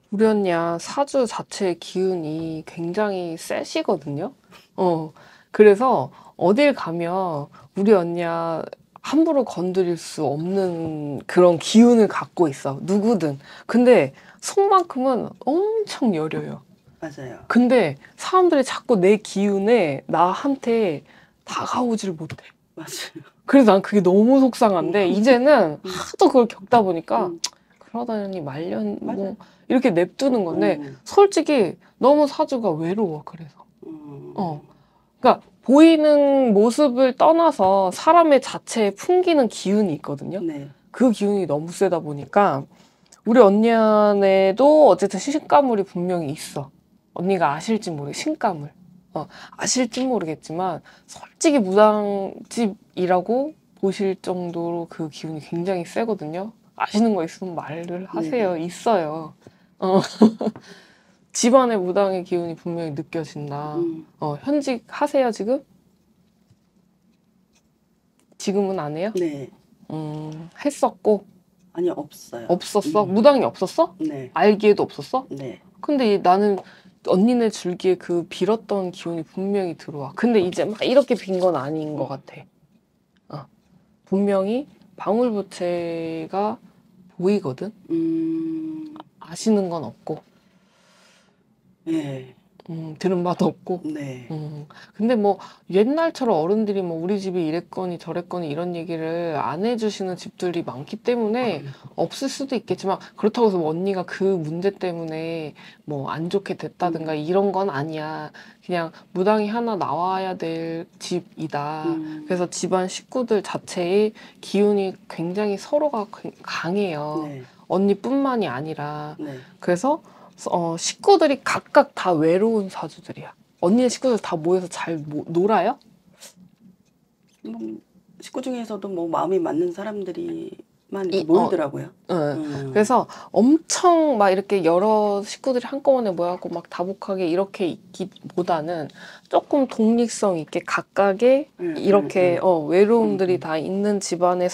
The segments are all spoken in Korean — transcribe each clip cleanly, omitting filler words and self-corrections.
우리 언니야 사주 자체의 기운이 굉장히 세시거든요. 그래서 어딜 가면 우리 언니야 함부로 건드릴 수 없는 그런 기운을 갖고 있어. 누구든. 근데 속만큼은 엄청 여려요. 맞아요. 근데 사람들이 자꾸 내 기운에 나한테 다가오질 못해. 맞아요. 그래서 난 그게 너무 속상한데 이제는 하도 그걸 겪다 보니까 음, 그러다니 말년 맞아요. 뭐 이렇게 냅두는 건데 솔직히 너무 사주가 외로워. 그래서 어 그러니까 보이는 모습을 떠나서 사람의 자체에 풍기는 기운이 있거든요. 네. 그 기운이 너무 세다 보니까 우리 언니 안에도 어쨌든 신가물이 분명히 있어. 언니가 아실지 모르게 신가물. 아실지 모르겠지만 솔직히 무당집이라고 보실 정도로 그 기운이 굉장히 세거든요. 아시는 거 있으면 말을 하세요. 네네. 있어요. 어, 집안의 무당의 기운이 분명히 느껴진다. 음, 현직 하세요, 지금? 지금은 안 해요? 네. 했었고, 아니요, 없어요. 없었어? 무당이 없었어? 네. 알기에도 없었어? 네. 근데 나는 언니네 줄기에 그 빌었던 기운이 분명히 들어와. 근데 이제 막 이렇게 빈 건 아닌 것 같아. 분명히 방울부채가 보이거든? 아시는 건 없고, 네. 들은 바도 없고. 네. 근데 뭐 옛날처럼 어른들이 뭐 우리 집이 이랬거니 저랬거니 이런 얘기를 안 해주시는 집들이 많기 때문에 없을 수도 있겠지만 그렇다고 해서 뭐 언니가 그 문제 때문에 뭐 안 좋게 됐다든가 이런 건 아니야. 그냥 무당이 하나 나와야 될 집이다. 그래서 집안 식구들 자체의 기운이 굉장히 서로가 강해요. 네. 언니뿐만이 아니라. 네. 그래서 식구들이 각각 다 외로운 사주들이야. 언니네 식구들 다 모여서 잘 놀아요? 뭐, 식구 중에서도 뭐 마음이 맞는 사람들이만 이렇게 이, 모이더라고요. 그래서 엄청 막 이렇게 여러 식구들이 한꺼번에 모여갖고 막 다복하게 이렇게 있기보다는 조금 독립성 있게 각각의 이렇게 외로움들이 다 있는 집안의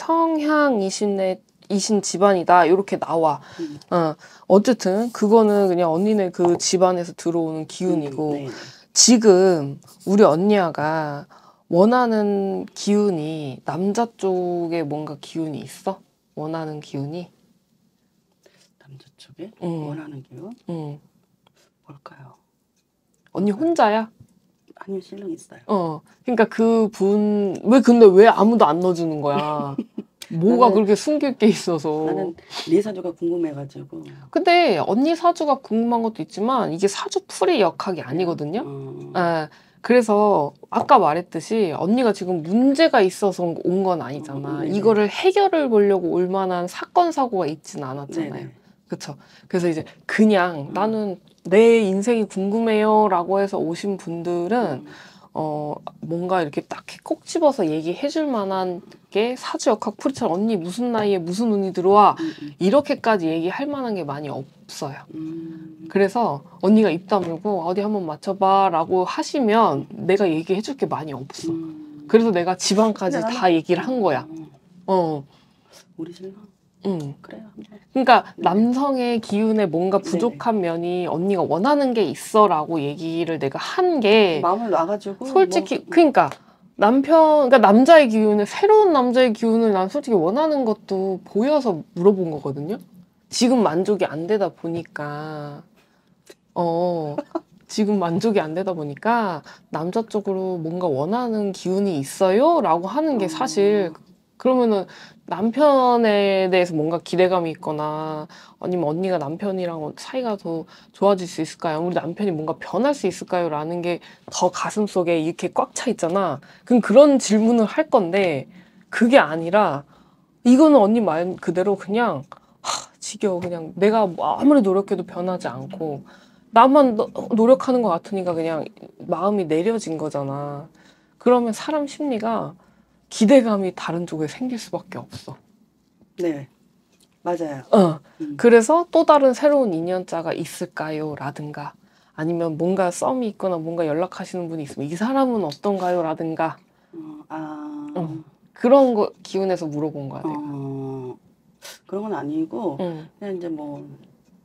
이신 집안이다. 이렇게 나와. 어쨌든 그거는 그냥 언니네 그 집안에서 들어오는 기운이고 네. 지금 우리 언니야가 원하는 기운이 남자 쪽에 뭔가 기운이 있어? 원하는 기운이? 남자 쪽에 응. 원하는 기운? 응. 뭘까요? 언니 혼자야? 아니요, 신랑 있어요. 그러니까 근데 왜 아무도 안 넣어주는 거야? 뭐가 나는- 그렇게 숨길 게 있어서. 나는 네 사주가 궁금해가지고. 근데 언니 사주가 궁금한 것도 있지만 이게 사주 풀이 역학이 아니거든요. 그래서 아까 말했듯이 언니가 지금 문제가 있어서 온 건 아니잖아. 네네. 이거를 해결을 보려고 올 만한 사건 사고가 있진 않았잖아요. 네네. 그쵸? 그래서 이제 그냥 나는 내 인생이 궁금해요라고 해서 오신 분들은 뭔가 이렇게 딱히 콕 집어서 얘기해 줄 만한 게 사주 역학 풀이처럼 언니 무슨 나이에 무슨 운이 들어와 이렇게까지 얘기할 만한 게 많이 없어요. 그래서 언니가 입 다물고 어디 한번 맞춰봐 라고 하시면 내가 얘기해 줄 게 많이 없어. 그래서 내가 집안까지 근데 다 얘기를 한 거야. 우리 신랑 그래요. 그러니까 남성의 기운에 뭔가 부족한 면이 언니가 원하는 게 있어라고 얘기를 내가 한 게 마음을 놔가지고 솔직히 그러니까 그러니까 남자의 기운을 새로운 남자의 기운을 난 솔직히 원하는 것도 보여서 물어본 거거든요. 지금 만족이 안 되다 보니까 지금 만족이 안 되다 보니까 남자 쪽으로 뭔가 원하는 기운이 있어요? 라고 하는 게 사실 그러면은 남편에 대해서 뭔가 기대감이 있거나 아니면 언니가 남편이랑 사이가 더 좋아질 수 있을까요? 우리 남편이 뭔가 변할 수 있을까요? 라는 게 더 가슴속에 이렇게 꽉 차 있잖아. 그럼 그런 질문을 할 건데 그게 아니라 이거는 언니 말 그대로 그냥 지겨워. 그냥 내가 아무리 노력해도 변하지 않고 나만 노력하는 것 같으니까 그냥 마음이 내려진 거잖아. 그러면 사람 심리가 기대감이 다른 쪽에 생길 수밖에 없어. 네, 맞아요. 그래서 또 다른 새로운 인연자가 있을까요? 라든가 아니면 뭔가 썸이 있거나 뭔가 연락하시는 분이 있으면 이 사람은 어떤가요? 라든가 그런 거 기운에서 물어본 거야 내가. 그런 건 아니고 응. 그냥 이제 뭐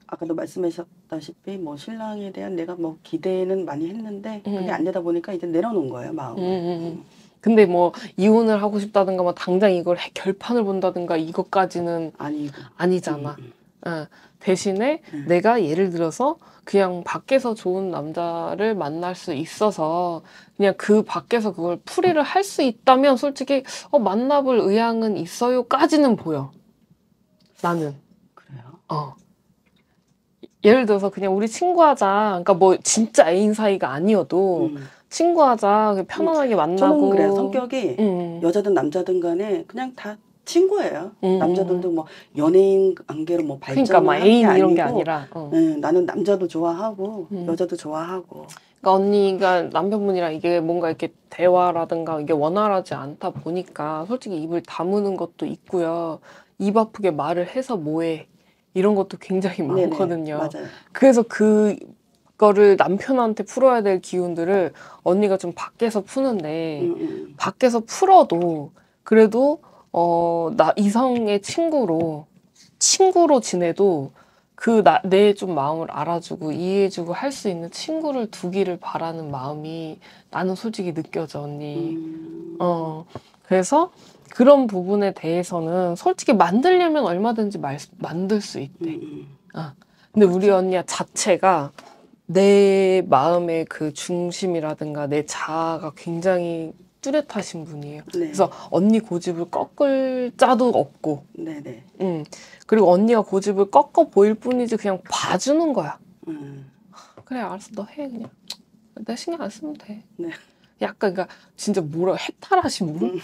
아까도 말씀하셨다시피 뭐 신랑에 대한 내가 뭐 기대는 많이 했는데 그게 안 되다 보니까 이제 내려놓은 거예요, 마음을. 근데 뭐 이혼을 하고 싶다든가 뭐 당장 이걸 결판을 본다든가 이것까지는 아니고. 아니잖아. 대신에 내가 예를 들어서 그냥 밖에서 좋은 남자를 만날 수 있어서 그냥 그 밖에서 그걸 풀이를 할 수 있다면 솔직히 만나볼 의향은 있어요까지는 보여. 나는. 그래요? 예를 들어서 그냥 우리 친구하자. 그러니까 뭐 진짜 애인 사이가 아니어도 친구하자. 그냥 편안하게 만나고. 저는 그래요. 성격이 여자든 남자든 간에 그냥 다 친구예요. 남자들도 뭐 연예인 관계로 뭐 그러니까 발전을 막 하는 게 애인 이런 아니고 게 아니라. 나는 남자도 좋아하고 여자도 좋아하고. 그러니까 언니가 남편분이랑 이게 뭔가 이렇게 대화라든가 이게 원활하지 않다 보니까 솔직히 입을 다무는 것도 있고요. 입 아프게 말을 해서 뭐해. 이런 것도 굉장히 많거든요. 맞아요. 그래서 그거를 남편한테 풀어야 될 기운들을 언니가 좀 밖에서 푸는데 밖에서 풀어도 그래도 나 이성의 친구로 지내도 내 좀 마음을 알아주고 이해해주고 할 수 있는 친구를 두기를 바라는 마음이 나는 솔직히 느껴져, 언니. 그래서 그런 부분에 대해서는 솔직히 만들려면 얼마든지 만들 수 있대. 근데 우리 언니야 자체가 내 마음의 그 중심이라든가 내 자아가 굉장히 뚜렷하신 분이에요. 그래서 언니 고집을 꺾을 자도 없고. 그리고 언니가 고집을 꺾어 보일 뿐이지 그냥 봐주는 거야. 그래 알았어 너 해 그냥. 내 신경 안 쓰면 돼. 약간 그러니까 진짜 해탈하신 분?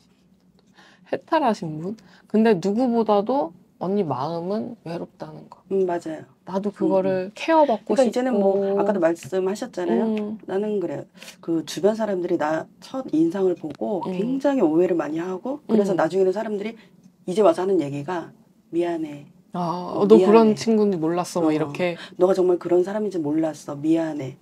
해탈하신 분? 근데 누구보다도 언니 마음은 외롭다는 거. 맞아요. 나도 그거를 케어받고 그러니까 싶고. 이제는 뭐 아까도 말씀하셨잖아요. 나는 그래요. 그 주변 사람들이 나 첫 인상을 보고 굉장히 오해를 많이 하고 그래서 나중에는 사람들이 이제 와서 하는 얘기가 미안해. 너 미안해. 그런 친구인지 몰랐어 막 이렇게. 너가 정말 그런 사람인지 몰랐어. 미안해.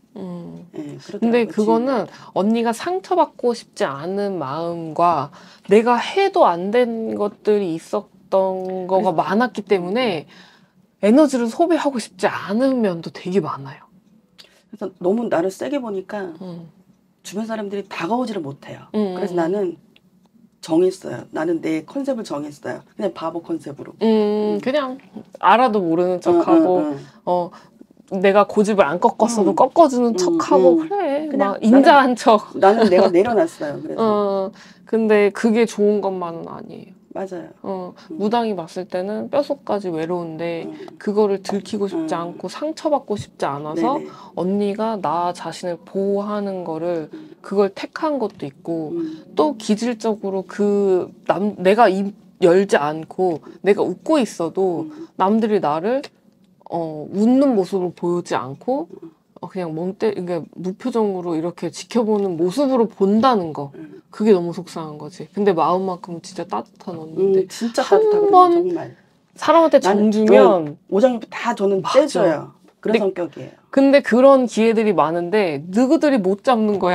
근데 그거는 언니가 상처받고 싶지 않은 마음과 내가 해도 안 된 것들이 있었던 거가 많았기 때문에 에너지를 소비하고 싶지 않은 면도 되게 많아요. 그래서 너무 나를 세게 보니까 주변 사람들이 다가오지를 못해요. 그래서 나는 정했어요. 나는 내 컨셉을 정했어요. 그냥 바보 컨셉으로. 그냥 알아도 모르는 척하고 내가 고집을 안 꺾었어도 꺾어주는 척하고 그래 막 인자한 척. 나는 내가 내려놨어요. 그래서. 근데 그게 좋은 것만은 아니에요. 맞아요. 무당이 봤을 때는 뼛속까지 외로운데 그거를 들키고 싶지 않고 상처받고 싶지 않아서 언니가 나 자신을 보호하는 거를 그걸 택한 것도 있고 또 기질적으로 내가 입 열지 않고 내가 웃고 있어도 남들이 나를 웃는 모습을 보이지 않고 그냥 그러니까 무표정으로 이렇게 지켜보는 모습으로 본다는 거. 그게 너무 속상한 거지. 근데 마음만큼은 진짜 따뜻한 언니인데 진짜 따뜻하거든요. 정말. 사람한테 정주면 오장육부 다 저는 떼줘요. 그런 성격이에요. 근데 그런 기회들이 많은데 누구들이 못 잡는 거야.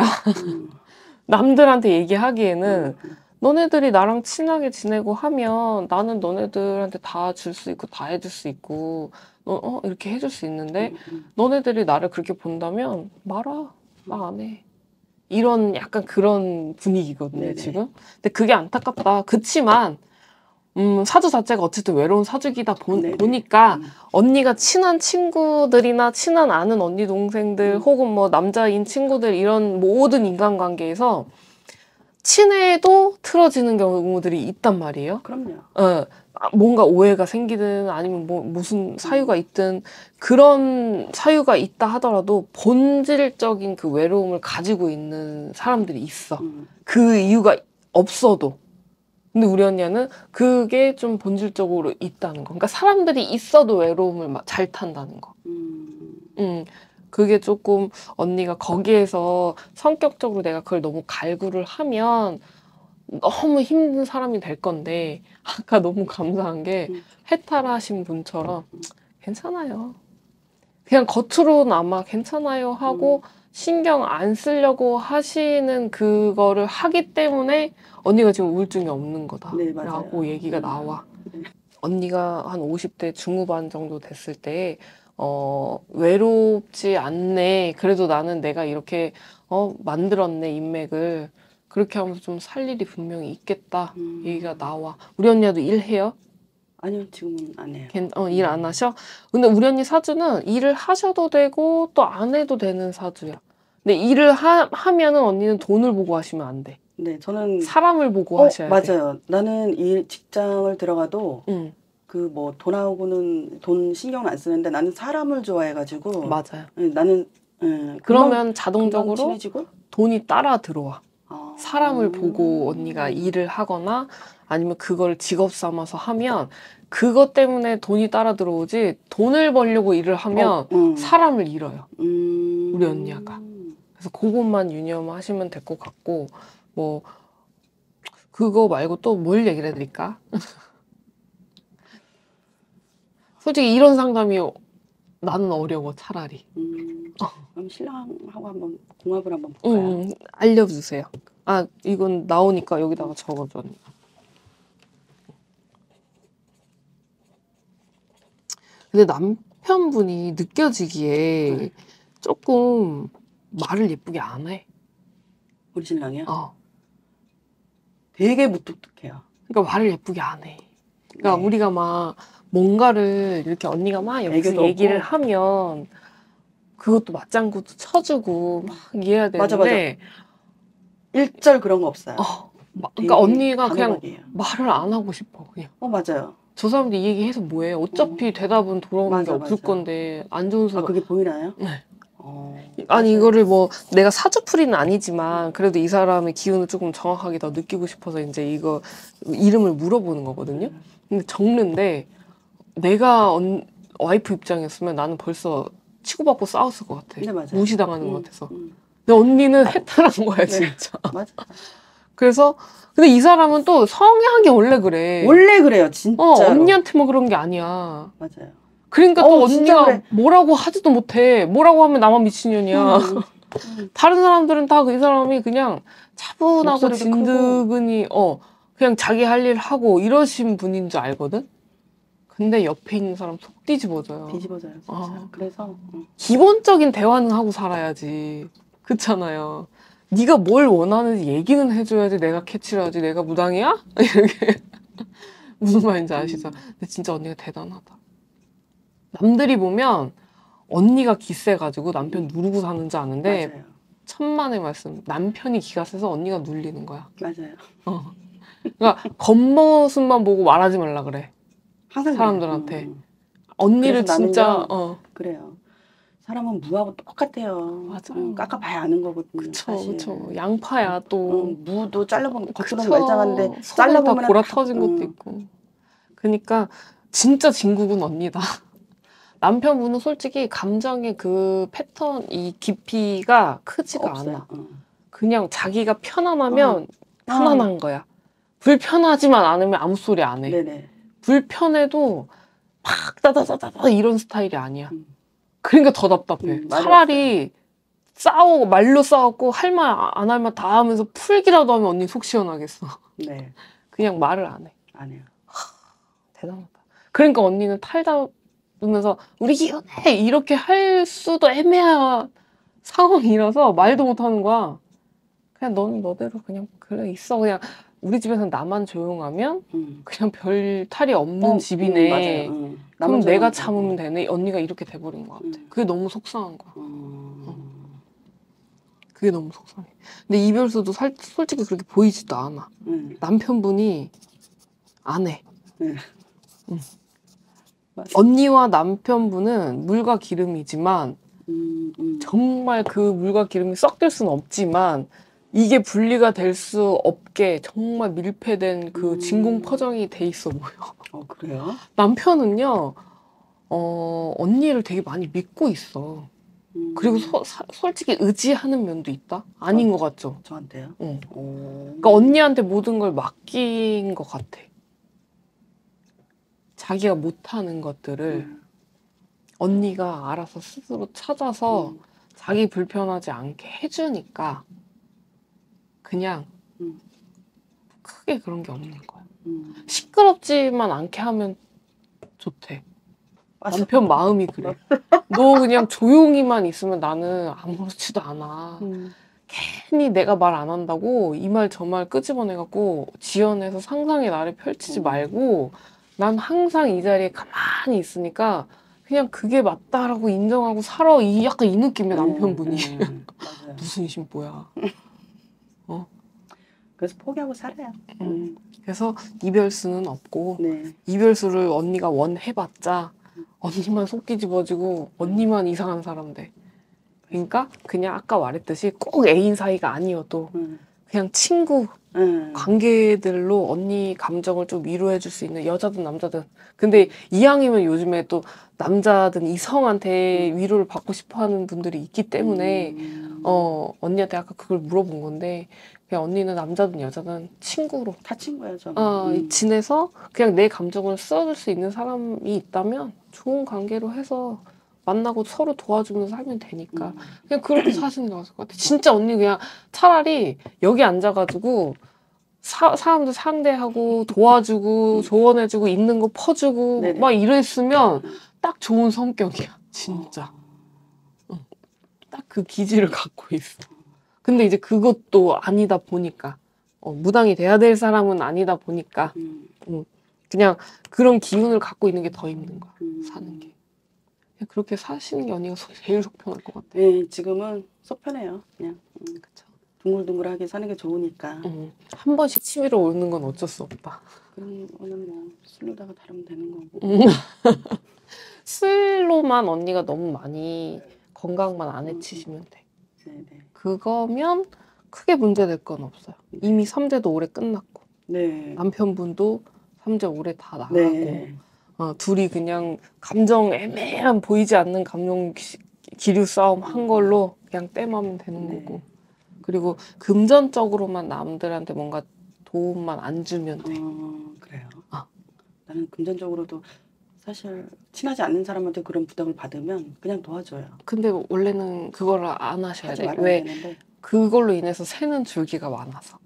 남들한테 얘기하기에는 너네들이 나랑 친하게 지내고 하면 나는 너네들한테 다 줄 수 있고 다 해줄 수 있고 이렇게 해줄 수 있는데 너네들이 나를 그렇게 본다면 말아. 나 안 해. 이런 약간 그런 분위기거든요, 지금. 근데 그게 안타깝다. 그치만 사주 자체가 어쨌든 외로운 사주기다 보니까 언니가 친한 친구들이나 친한 아는 언니 동생들 혹은 뭐 남자인 친구들 이런 모든 인간관계에서 친해도 틀어지는 경우들이 있단 말이에요. 그럼요. 뭔가 오해가 생기든 아니면 뭐 무슨 사유가 있든 그런 사유가 있다 하더라도 본질적인 그 외로움을 가지고 있는 사람들이 있어. 그 이유가 없어도. 근데 우리 언니는 그게 좀 본질적으로 있다는 거. 그러니까 사람들이 있어도 외로움을 잘 탄다는 거. 그게 조금 언니가 거기에서 성격적으로 내가 그걸 너무 갈구를 하면 너무 힘든 사람이 될 건데 아까 너무 감사한 게 해탈하신 분처럼 괜찮아요. 그냥 겉으로는 아마 괜찮아요 하고 신경 안 쓰려고 하시는 그거를 하기 때문에 언니가 지금 우울증이 없는 거다라고 얘기가 나와. 언니가 한 50대 중후반 정도 됐을 때, 외롭지 않네. 그래도 나는 내가 이렇게, 만들었네, 인맥을. 그렇게 하면서 좀 살 일이 분명히 있겠다. 얘기가 나와. 우리 언니도 일해요? 아니요, 지금은 안 해요. 일 안 하셔? 근데 우리 언니 사주는 일을 하셔도 되고 또 안 해도 되는 사주야. 근데 일을 하면은 언니는 돈을 보고 하시면 안 돼. 네, 저는 사람을 보고 하셔야 돼. 맞아요. 나는 직장을 들어가도 응, 그 뭐 돈하고는 돈 신경을 안 쓰는데 나는 사람을 좋아해가지고 맞아요. 나는 그러면 금방 자동적으로 친해지고 돈이 따라 들어와. 사람을 보고 음. 언니가 일을 하거나 아니면 그걸 직업 삼아서 하면 그것 때문에 돈이 따라 들어오지 돈을 벌려고 일을 하면 사람을 잃어요. 우리 언니가. 그래서 그것만 유념하시면 될 것 같고 뭐 그거 말고 또 뭘 얘기를 해드릴까? 솔직히 이런 상담이 나는 어려워 차라리. 그럼 신랑하고 한번 궁합을 한번 볼까요? 알려주세요. 아 이건 나오니까 여기다가 적어줘. 근데 남편분이 느껴지기에 조금 말을 예쁘게 안 해. 우리 신랑이요? 되게 무뚝뚝해요. 그러니까 말을 예쁘게 안 해. 그러니까 네. 우리가 막 뭔가를 이렇게 언니가 막 여기서 애교도 얘기를 없고. 하면 그것도 맞장구도 쳐주고 막 이해해야 맞아. 되는데 일절 그런 거 없어요. 그러니까 언니가 단호박이에요. 그냥 말을 안 하고 싶어. 그냥. 맞아요. 저 사람들 이 얘기해서 뭐해. 어차피 대답은 돌아오는 게 없을 맞아. 건데 안 좋은 소리. 그게 보이나요? 네. 맞아요. 아니 이거를 뭐 내가 사주풀이는 아니지만 그래도 이 사람의 기운을 조금 정확하게 더 느끼고 싶어서 이제 이거 이름을 물어보는 거거든요. 근데 적는데 내가 와이프 입장이었으면 나는 벌써 치고받고 싸웠을 것 같아. 네, 맞아요. 무시당하는 것 같아서. 근데 언니는 해탈한 거야 진짜. 맞아. 그래서 근데 이 사람은 또 성향이 원래 그래. 원래 그래요, 진짜. 언니한테만 그런 게 아니야. 맞아요. 그러니까 또 언니가 그래. 뭐라고 하지도 못해. 뭐라고 하면 나만 미친년이야. 다른 사람들은 다 이 사람이 그냥 차분하고 진드근히 그냥 자기 할 일 하고 이러신 분인 줄 알거든? 근데 옆에 있는 사람 속 뒤집어져요. 뒤집어져요, 진짜. 그래서 기본적인 대화는 하고 살아야지. 그렇잖아요. 네가 뭘 원하는지 얘기는 해줘야지 내가 캐치를 하지. 내가 무당이야? 이렇게. 무슨 말인지 아시죠? 근데 진짜 언니가 대단하다. 남들이 보면 언니가 기세가지고 남편 누르고 사는 줄 아는데 맞아요. 천만의 말씀. 남편이 기가 세서 언니가 눌리는 거야. 맞아요. 그러니까 겉모습만 보고 말하지 말라 그래. 항상 사람들한테. 언니를 진짜 그래요. 사람은 무하고 똑같아요. 맞아요. 깎아봐야 아는 거거든요. 그쵸. 양파야 또. 무도 잘라보면 겉으로는 말짱한데 잘라보면 다 골아 터진 것도 있고. 그러니까 진짜 진국은 언니다. 남편분은 솔직히 감정의 그 패턴, 이 깊이가 크지가 않아. 그냥 자기가 편안하면 편안한 거야. 불편하지만 않으면 아무 소리 안 해. 네네. 불편해도 막 따다다다다 이런 스타일이 아니야. 그러니까 더 답답해. 차라리 말로 싸웠고 할 말 안 할 말 다 하면서 풀기라도 하면 언니 속 시원하겠어. 네. 그냥 말을 안 해. 안 해요. 대단하다. 그러니까 언니는 탈다면서 우리 이혼해 이렇게 할 수도 애매한 상황이라서 말도 못 하는 거야. 그냥 너는 너대로 그냥 그래 있어. 그냥 우리 집에서는 나만 조용하면 그냥 별 탈이 없는 집이네. 그럼 내가 참으면 되네. 언니가 이렇게 돼버린 것 같아. 그게 너무 속상한 거야. 그게 너무 속상해. 근데 이별수도 솔직히 그렇게 보이지도 않아. 남편분이 안 해. 언니와 남편분은 물과 기름이지만 정말 그 물과 기름이 섞일 수는 없지만 이게 분리가 될 수 없게 정말 밀폐된 그 진공포장이 돼 있어 보여. 그래요? 남편은요, 언니를 되게 많이 믿고 있어. 그리고 솔직히 의지하는 면도 있다? 아닌 것 같죠? 저한테요? 그러니까 언니한테 모든 걸 맡긴 것 같아. 자기가 못하는 것들을 언니가 알아서 스스로 찾아서 자기 불편하지 않게 해주니까 그냥 크게 그런 게 없는 거야. 시끄럽지만 않게 하면 좋대. 맞아. 남편 마음이 그래. 너 그냥 조용히만 있으면 나는 아무렇지도 않아. 괜히 내가 말 안 한다고 이 말 저 말 끄집어내갖고 지어내서 상상의 나를 펼치지 말고 난 항상 이 자리에 가만히 있으니까 그냥 그게 맞다라고 인정하고 살아. 약간 이 느낌이야, 남편분이. 맞아요. 무슨 심보야. 그래서 포기하고 살아요. 그래서 이별수는 없고 네. 이별수를 언니가 원해봤자 언니만 속 뒤집어지고 언니만 이상한 사람 돼. 그러니까 그냥 아까 말했듯이 꼭 애인 사이가 아니어도 그냥 친구 관계들로 언니 감정을 좀 위로해줄 수 있는 여자든 남자든. 근데 이왕이면 요즘에 또 남자든 이성한테 위로를 받고 싶어하는 분들이 있기 때문에 언니한테 아까 그걸 물어본 건데 그냥 언니는 남자든 여자든 친구로 다 친구야 저는. 지내서 그냥 내 감정을 써줄 수 있는 사람이 있다면 좋은 관계로 해서 만나고 서로 도와주면서 살면 되니까 그냥 그렇게 사시는 게 맞을 것 같아. 진짜 언니 그냥 차라리 여기 앉아가지고 사람들 상대하고 도와주고 조언해주고 있는 거 퍼주고 네네. 막 이랬으면 딱 좋은 성격이야. 진짜. 딱 그 기질을 갖고 있어. 근데 이제 그것도 아니다 보니까 무당이 돼야 될 사람은 아니다 보니까 그냥 그런 기운을 갖고 있는 게 더 힘든 거야. 사는 게. 그냥 그렇게 사시는 게 언니가 제일 속 편할 것 같아. 네, 지금은 속 편해요. 그냥 그쵸. 둥글둥글하게 사는 게 좋으니까. 한 번씩 치밀어 오르는 건 어쩔 수 없다. 그럼 오늘 뭐 술로다가 다루면 되는 거고. 술로만 언니가 너무 많이 건강만 안 해치시면 돼. 네네. 그거면 크게 문제될 건 없어요. 이미 3대도 올해 끝났고 네. 남편분도 3대 올해 다 나가고 네. 둘이 그냥 감정 애매한 보이지 않는 감정 기류 싸움 한 걸로 그냥 땜하면 되는 거고. 그리고 금전적으로만 남들한테 뭔가 도움만 안 주면 돼. 그래요. 나는 금전적으로도 사실 친하지 않는 사람한테 그런 부담을 받으면 그냥 도와줘요. 근데 원래는 그걸 안 하셔야 하지 돼. 말아야 왜? 되는데. 그걸로 인해서 새는 줄기가 많아서.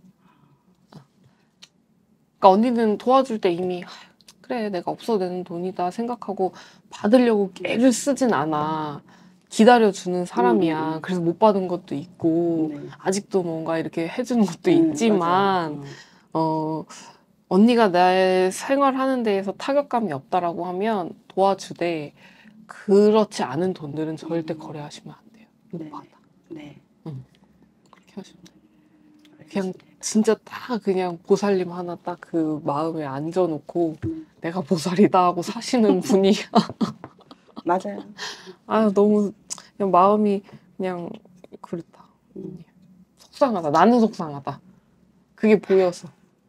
그러니까 언니는 도와줄 때 이미 그래 내가 없어도 되는 돈이다 생각하고 받으려고 애를 쓰진 않아. 기다려주는 사람이야. 그래서 못 받은 것도 있고 아직도 뭔가 이렇게 해주는 것도 있지만 언니가 나의 생활하는 데에서 타격감이 없다라고 하면 도와주되 그렇지 않은 돈들은 절대 거래하시면 안 돼요. 못 받아. 네. 그렇게 하시면 돼요. 그냥 진짜 딱 그냥 보살님 하나 딱 그 마음에 앉아놓고 내가 보살이다 하고 사시는 분이 맞아요. 너무 그냥 마음이 그냥 그렇다. 속상하다. 나는 속상하다. 그게 보여서.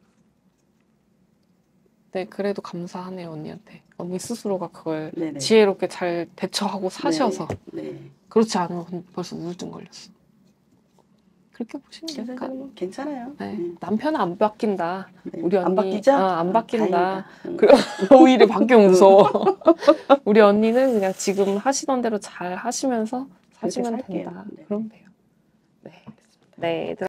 네, 그래도 감사하네요, 언니한테. 언니 스스로가 그걸 네네. 지혜롭게 잘 대처하고 사셔서. 네. 그렇지 않으면 벌써 우울증 걸렸어. 그렇게 보시면 될까? 괜찮아요. 네. 남편은 안 바뀐다. 네. 우리 언니 안 바뀌죠? 안 바뀐다. 다행이다. 오히려 바뀌면 무서워. 우리 언니는 그냥 지금 하시던 대로 잘 하시면서 사시면 살게요. 된다. 네. 그럼 돼요. 네. 네.